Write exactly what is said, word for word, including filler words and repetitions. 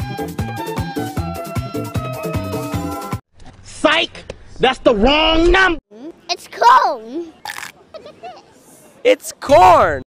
Psych! That's the wrong number! It's corn. Look at this. It's corn.